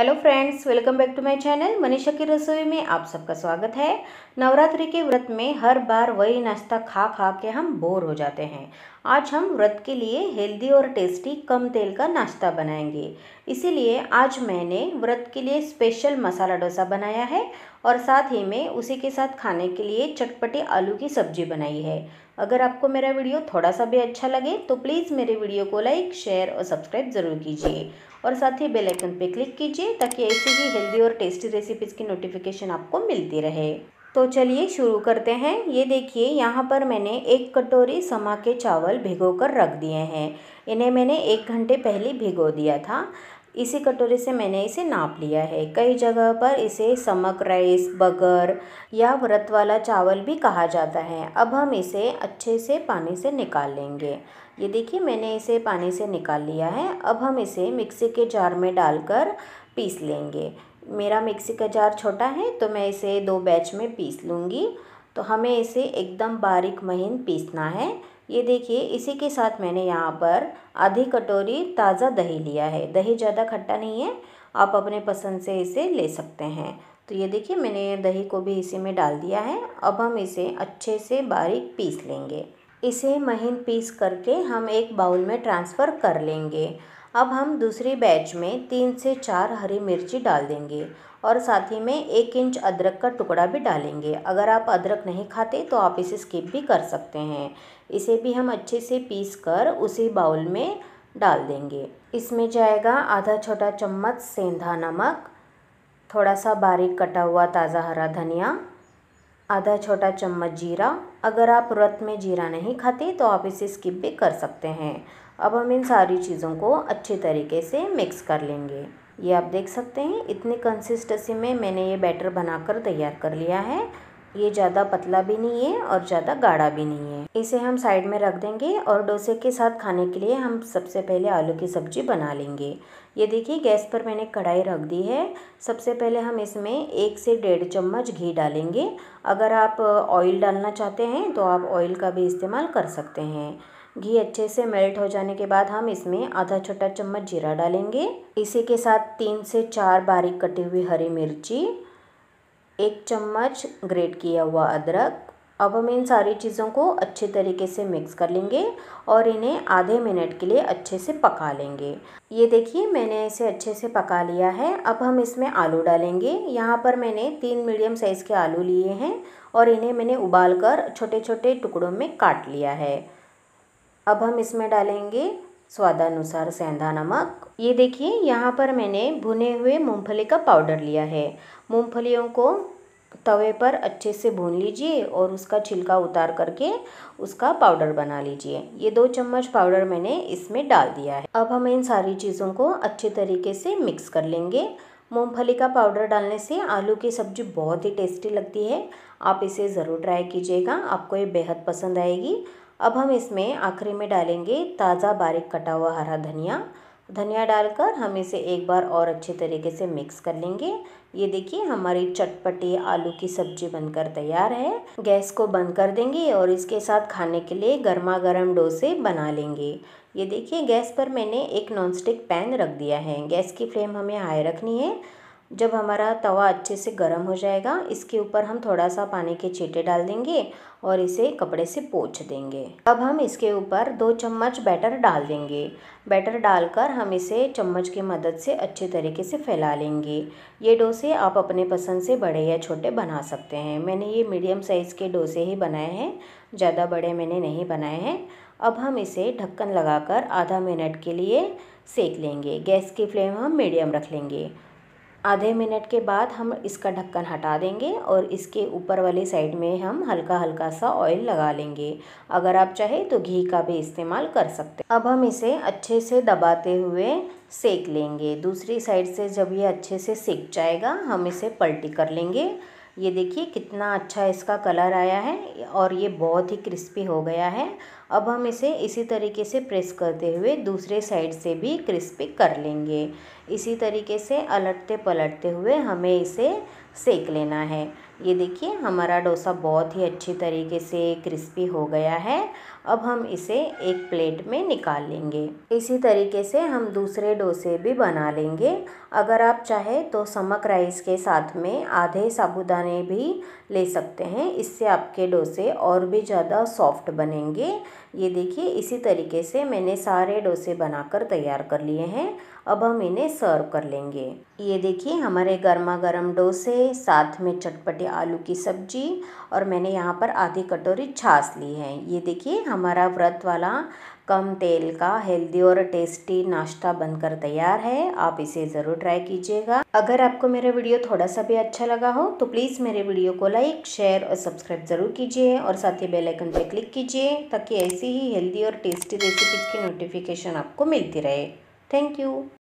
Hello friends, welcome back to my channel Manisha की रसोई में आप सबका स्वागत है। नवरात्रि के व्रत में हर बार वही नाश्ता खा खा के हम बोर हो जाते हैं। आज हम व्रत के लिए हेल्दी और टेस्टी कम तेल का नाश्ता बनाएंगे। इसीलिए आज मैंने व्रत के लिए स्पेशल मसाला डोसा बनाया है और साथ ही में उसी के साथ खाने के लिए चटपटी आलू की सब्जी बनाई है। अगर आपको मेरा वीडियो थोड़ा सा भी अच्छा लगे तो प्लीज़ मेरे वीडियो को लाइक, शेयर और सब्सक्राइब ज़रूर कीजिए और साथ ही बेल आइकन पे क्लिक कीजिए ताकि ऐसी ही हेल्दी और टेस्टी रेसिपीज़ की नोटिफिकेशन आपको मिलती रहे। तो चलिए शुरू करते हैं। ये देखिए, यहाँ पर मैंने 1 कटोरी समा के चावल भिगो कर रख दिए हैं। इन्हें मैंने 1 घंटे पहले भिगो दिया था। इसी कटोरी से मैंने इसे नाप लिया है। कई जगह पर इसे समक राइस, बगर या व्रत वाला चावल भी कहा जाता है। अब हम इसे अच्छे से पानी से निकाल लेंगे। ये देखिए, मैंने इसे पानी से निकाल लिया है। अब हम इसे मिक्सी के जार में डालकर पीस लेंगे। मेरा मिक्सी का जार छोटा है तो मैं इसे 2 बैच में पीस लूँगी। तो हमें इसे एकदम बारीक महीन पीसना है। ये देखिए, इसी के साथ मैंने यहाँ पर आधी कटोरी ताज़ा दही लिया है। दही ज़्यादा खट्टा नहीं है, आप अपने पसंद से इसे ले सकते हैं। तो ये देखिए, मैंने दही को भी इसी में डाल दिया है। अब हम इसे अच्छे से बारीक पीस लेंगे। इसे महीन पीस करके हम एक बाउल में ट्रांसफ़र कर लेंगे। अब हम दूसरी बैच में 3 से 4 हरी मिर्ची डाल देंगे और साथ ही में 1 इंच अदरक का टुकड़ा भी डालेंगे। अगर आप अदरक नहीं खाते तो आप इसे स्किप भी कर सकते हैं। इसे भी हम अच्छे से पीस कर उसी बाउल में डाल देंगे। इसमें जाएगा आधा छोटा चम्मच सेंधा नमक, थोड़ा सा बारीक कटा हुआ ताज़ा हरा धनिया, आधा छोटा चम्मच जीरा। अगर आप व्रत में जीरा नहीं खाते तो आप इसे स्किप भी कर सकते हैं। अब हम इन सारी चीज़ों को अच्छे तरीके से मिक्स कर लेंगे। ये आप देख सकते हैं, इतनी कंसिस्टेंसी में मैंने ये बैटर बनाकर तैयार कर लिया है। ये ज़्यादा पतला भी नहीं है और ज़्यादा गाढ़ा भी नहीं है। इसे हम साइड में रख देंगे और डोसे के साथ खाने के लिए हम सबसे पहले आलू की सब्ज़ी बना लेंगे। ये देखिए, गैस पर मैंने कढ़ाई रख दी है। सबसे पहले हम इसमें 1 से 1.5 चम्मच घी डालेंगे। अगर आप ऑयल डालना चाहते हैं तो आप ऑयल का भी इस्तेमाल कर सकते हैं। घी अच्छे से मेल्ट हो जाने के बाद हम इसमें आधा छोटा चम्मच जीरा डालेंगे। इसी के साथ 3 से 4 बारीक कटी हुई हरी मिर्ची, 1 चम्मच ग्रेट किया हुआ अदरक। अब हम इन सारी चीज़ों को अच्छे तरीके से मिक्स कर लेंगे और इन्हें आधे मिनट के लिए अच्छे से पका लेंगे। ये देखिए, मैंने इसे अच्छे से पका लिया है। अब हम इसमें आलू डालेंगे। यहाँ पर मैंने 3 मीडियम साइज़ के आलू लिए हैं और इन्हें मैंने उबाल कर छोटे छोटे टुकड़ों में काट लिया है। अब हम इसमें डालेंगे स्वादानुसार सेंधा नमक। ये देखिए, यहाँ पर मैंने भुने हुए मूंगफली का पाउडर लिया है। मूंगफलियों को तवे पर अच्छे से भून लीजिए और उसका छिलका उतार करके उसका पाउडर बना लीजिए। ये 2 चम्मच पाउडर मैंने इसमें डाल दिया है। अब हम इन सारी चीज़ों को अच्छे तरीके से मिक्स कर लेंगे। मूंगफली का पाउडर डालने से आलू की सब्ज़ी बहुत ही टेस्टी लगती है। आप इसे ज़रूर ट्राई कीजिएगा, आपको ये बेहद पसंद आएगी। अब हम इसमें आखिरी में डालेंगे ताज़ा बारीक कटा हुआ हरा धनिया डालकर हम इसे एक बार और अच्छे तरीके से मिक्स कर लेंगे। ये देखिए, हमारी चटपटी आलू की सब्जी बनकर तैयार है। गैस को बंद कर देंगे और इसके साथ खाने के लिए गर्मा गर्म डोसे बना लेंगे। ये देखिए, गैस पर मैंने एक नॉनस्टिक पैन रख दिया है। गैस की फ्लेम हमें हाई रखनी है। जब हमारा तवा अच्छे से गर्म हो जाएगा, इसके ऊपर हम थोड़ा सा पानी के छींटे डाल देंगे और इसे कपड़े से पोंछ देंगे। अब हम इसके ऊपर 2 चम्मच बैटर डाल देंगे। बैटर डालकर हम इसे चम्मच की मदद से अच्छे तरीके से फैला लेंगे। ये डोसे आप अपने पसंद से बड़े या छोटे बना सकते हैं। मैंने ये मीडियम साइज़ के डोसे ही बनाए हैं, ज़्यादा बड़े मैंने नहीं बनाए हैं। अब हम इसे ढक्कन लगाकर आधा मिनट के लिए सेक लेंगे। गैस की फ्लेम हम मीडियम रख लेंगे। आधे मिनट के बाद हम इसका ढक्कन हटा देंगे और इसके ऊपर वाली साइड में हम हल्का हल्का सा ऑयल लगा लेंगे। अगर आप चाहे तो घी का भी इस्तेमाल कर सकते हैं। अब हम इसे अच्छे से दबाते हुए सेक लेंगे। दूसरी साइड से जब ये अच्छे से सेक जाएगा, हम इसे पलटी कर लेंगे। ये देखिए, कितना अच्छा इसका कलर आया है और ये बहुत ही क्रिस्पी हो गया है। अब हम इसे इसी तरीके से प्रेस करते हुए दूसरे साइड से भी क्रिस्पी कर लेंगे। इसी तरीके से अलटते पलटते हुए हमें इसे सेक लेना है। ये देखिए हमारा डोसा बहुत ही अच्छी तरीके से क्रिस्पी हो गया है। अब हम इसे एक प्लेट में निकाल लेंगे। इसी तरीके से हम दूसरे डोसे भी बना लेंगे। अगर आप चाहे तो समक राइस के साथ में आधे साबूदाने भी ले सकते हैं, इससे आपके डोसे और भी ज़्यादा सॉफ्ट बनेंगे। ये देखिए इसी तरीके से मैंने सारे डोसे बनाकर तैयार कर लिए हैं। अब हम इन्हें सर्व कर लेंगे। ये देखिए हमारे गर्मा गर्म डोसे, साथ में चटपटे आलू की सब्जी और मैंने यहाँ पर आधी कटोरी छाछ ली है। ये देखिए हमारा व्रत वाला कम तेल का हेल्दी और टेस्टी नाश्ता बनकर तैयार है। आप इसे ज़रूर ट्राई कीजिएगा। अगर आपको मेरा वीडियो थोड़ा सा भी अच्छा लगा हो तो प्लीज़ मेरे वीडियो को लाइक, शेयर और सब्सक्राइब ज़रूर कीजिए और साथ ही बेल आइकन पर क्लिक कीजिए ताकि ऐसी ही हेल्दी और टेस्टी रेसिपीज़ की नोटिफिकेशन आपको मिलती रहे। Thank you.